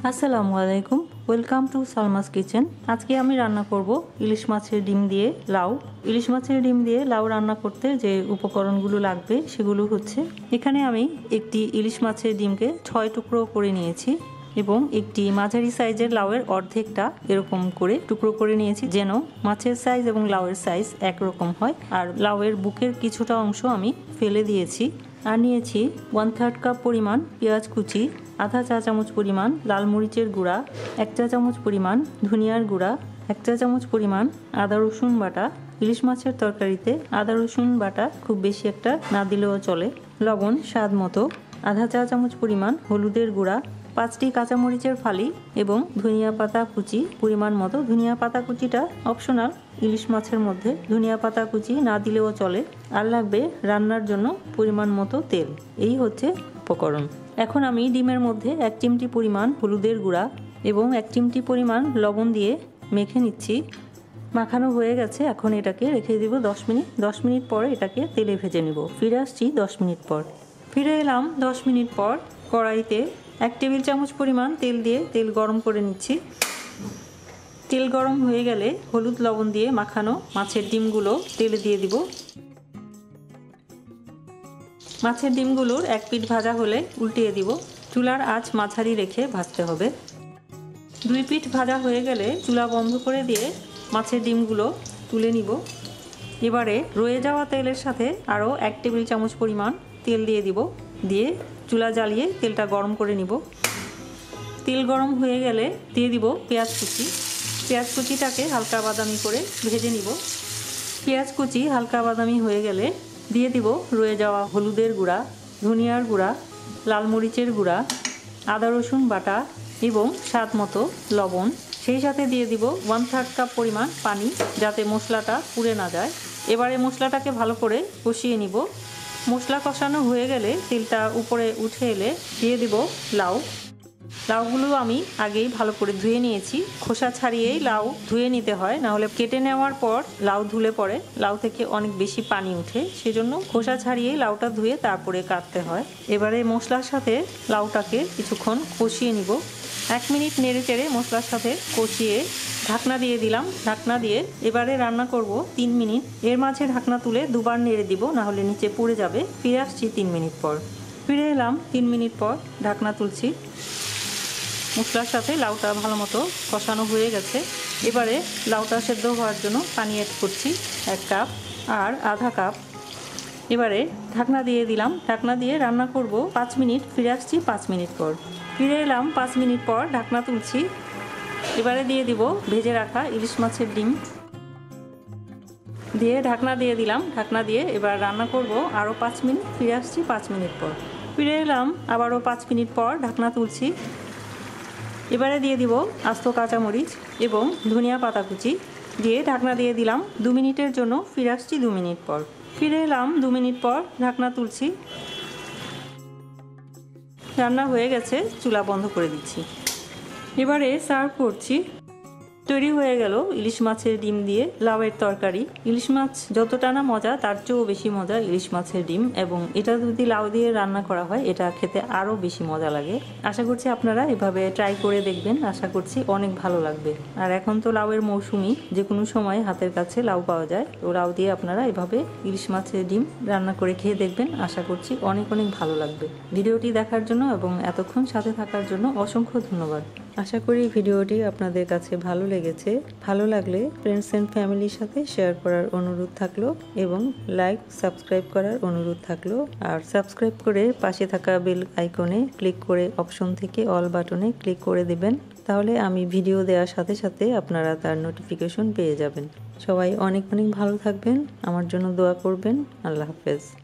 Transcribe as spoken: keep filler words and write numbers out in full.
আসসালামু আলাইকুম, welcome to Salma's kitchen. আজকে আমি রান্না করব ইলিশ মাছের ডিম দিয়ে লাউ। ইলিশ মাছের ডিম দিয়ে লাউ রান্না করতে যে উপকরণগুলো লাগবে সেগুলো হচ্ছে, এখানে আমি একটি ইলিশ মাছের ডিমকে ছয় টুকরো করে নিয়েছি এবং একটি মাঝারি সাইজের লাউয়ের অর্ধেকটা এরকম করে টুকরো করে নিয়েছি, যেন মাছের সাইজ এবং লাউয়ের সাইজ একরকম হয়। আর লাউয়ের বুকের কিছুটা অংশ আমি ফেলে দিয়েছি। আর নিয়েছি ওয়ান থার্ড কাপ পরিমাণ পেঁয়াজ কুচি, আধা চা চামচ পরিমাণ লাল মরিচের গুঁড়া, এক চা চামচ পরিমাণ ধনিয়ার গুঁড়া, এক চা চামচ পরিমাণ আদা রসুন বাটা। ইলিশ মাছের তরকারিতে আদা রসুন বাটা খুব বেশি একটা না দিলেও চলে। লবণ স্বাদ মতো, আধা চা চামচ পরিমাণ হলুদের গুঁড়া, পাঁচটি কাঁচামরিচের ফালি এবং ধনিয়া পাতা কুচি পরিমাণ মতো। ধনিয়া পাতা কুচিটা অপশনাল, ইলিশ মাছের মধ্যে ধনিয়া পাতা কুচি না দিলেও চলে। আর লাগবে রান্নার জন্য পরিমাণ মতো তেল। এই হচ্ছে উপকরণ। এখন আমি ডিমের মধ্যে এক চিমটি পরিমাণ হলুদের গুঁড়া এবং এক চিমটি পরিমাণ লবণ দিয়ে মেখে নিচ্ছি। মাখানো হয়ে গেছে, এখন এটাকে রেখে দিব দশ মিনিট। দশ মিনিট পরে এটাকে তেলে ভেজে নেব। ফিরে আসছি দশ মিনিট পর। ফিরে এলাম দশ মিনিট পর। কড়াইতে এক টেবিল চামচ পরিমাণ তেল দিয়ে তেল গরম করে নিচ্ছি। তেল গরম হয়ে গেলে হলুদ লবণ দিয়ে মাখানো মাছের ডিমগুলো তেলে দিয়ে দিব। মাছের ডিমগুলোর এক পিঠ ভাজা হলে উল্টিয়ে দিব। চুলার আঁচ মাঝারি রেখে ভাজতে হবে। দুই পিঠ ভাজা হয়ে গেলে চুলা বন্ধ করে দিয়ে মাছের ডিমগুলো তুলে নিব। এবারে রয়ে যাওয়া তেলের সাথে আরও এক টেবিল চামচ পরিমাণ তেল দিয়ে দিব। দিয়ে চুলা জ্বালিয়ে তেলটা গরম করে নিব। তেল গরম হয়ে গেলে দিয়ে দিব পেঁয়াজ কুচি। পেঁয়াজ কুচিটাকে হালকা বাদামি করে ভেজে নিব। পেঁয়াজ কুচি হালকা বাদামি হয়ে গেলে দিয়ে দিব রয়ে যাওয়া হলুদের গুঁড়া, ধনিয়ার গুঁড়া, লাল মরিচের গুঁড়া, আদা রসুন বাটা এবং স্বাদ মতো লবণ। সেই সাথে দিয়ে দিব ওয়ান থার্ড কাপ পরিমাণ পানি, যাতে মশলাটা পুড়ে না যায়। এবারে মশলাটাকে ভালো করে কষিয়ে নিব। মশলা কষানো হয়ে গেলে তেলটা উপরে উঠে এলে দিয়ে দিব লাউ। লাউগুলো আমি আগেই ভালো করে ধুয়ে নিয়েছি। খোসা ছাড়িয়েই লাউ ধুয়ে নিতে হয়, না হলে কেটে নেওয়ার পর লাউ ধুলে পরে লাউ থেকে অনেক বেশি পানি উঠে, সেজন্য খোসা ছাড়িয়েই লাউটা ধুয়ে তারপরে কাটতে হয়। এবারে মশলার সাথে লাউটাকে কিছুক্ষণ কষিয়ে নিব। এক মিনিট নেড়ে চেড়ে মশলার সাথে কষিয়ে ঢাকনা দিয়ে দিলাম। ঢাকনা দিয়ে এবারে রান্না করব তিন মিনিট। এর মাঝে ঢাকনা তুলে দুবার নেড়ে দিব, না হলে নিচে পুড়ে যাবে। ফিরে আসছি তিন মিনিট পর। ফিরে এলাম তিন মিনিট পর। ঢাকনা তুলছি। মশলার সাথে লাউটা ভালো মতো কষানো হয়ে গেছে। এবারে লাউটা সেদ্ধ হওয়ার জন্য পানি অ্যাড করছি এক কাপ আর আধা কাপ। এবারে ঢাকনা দিয়ে দিলাম। ঢাকনা দিয়ে রান্না করব পাঁচ মিনিট। ফিরে আসছি পাঁচ মিনিট পর। ফিরে এলাম পাঁচ মিনিট পর। ঢাকনা তুলছি। এবারে দিয়ে দিব ভেজে রাখা ইলিশ মাছের ডিম। দিয়ে ঢাকনা দিয়ে দিলাম। ঢাকনা দিয়ে এবার রান্না করব আরও পাঁচ মিনিট। ফিরে আসছি পাঁচ মিনিট পর। ফিরে এলাম আবারও পাঁচ মিনিট পর। ঢাকনা তুলছি। এবারে দিয়ে দিব আস্ত কাঁচামরিচ এবং ধনিয়া পাতা কুচি। দিয়ে ঢাকনা দিয়ে দিলাম দু মিনিটের জন্য। ফিরে আসছি দু মিনিট পর। ফিরে এলাম দু মিনিট পর। ঢাকনা তুলছি। রান্না হয়ে গেছে, চুলা বন্ধ করে দিচ্ছি। এবারে সার্ভ করছি। তৈরি হয়ে গেল ইলিশ মাছের ডিম দিয়ে লাউয়ের তরকারি। ইলিশ মাছ যতটা না মজা, তার চেয়েও বেশি মজা ইলিশ মাছের ডিম, এবং এটা যদি লাউ দিয়ে রান্না করা হয় এটা খেতে আরও বেশি মজা লাগে। আশা করছি আপনারা এভাবে ট্রাই করে দেখবেন। আশা করছি অনেক ভালো লাগবে। আর এখন তো লাউয়ের মৌসুমি, যে কোনো সময় হাতের কাছে লাউ পাওয়া যায়। তো লাউ দিয়ে আপনারা এভাবে ইলিশ মাছের ডিম রান্না করে খেয়ে দেখবেন। আশা করছি অনেক অনেক ভালো লাগবে। ভিডিওটি দেখার জন্য এবং এতক্ষণ সাথে থাকার জন্য অসংখ্য ধন্যবাদ। আশা করি ভিডিওটি আপনাদের কাছে ভালো লেগেছে। ভালো লাগলে ফ্রেন্ডস অ্যান্ড ফ্যামিলির সাথে শেয়ার করার অনুরোধ থাকলো এবং লাইক সাবস্ক্রাইব করার অনুরোধ থাকলো। আর সাবস্ক্রাইব করে পাশে থাকা বেল আইকনে ক্লিক করে অপশন থেকে অল বাটনে ক্লিক করে দিবেন। তাহলে আমি ভিডিও দেওয়ার সাথে সাথে আপনারা তার নোটিফিকেশন পেয়ে যাবেন। সবাই অনেক অনেক ভালো থাকবেন। আমার জন্য দোয়া করবেন। আল্লাহ হাফেজ।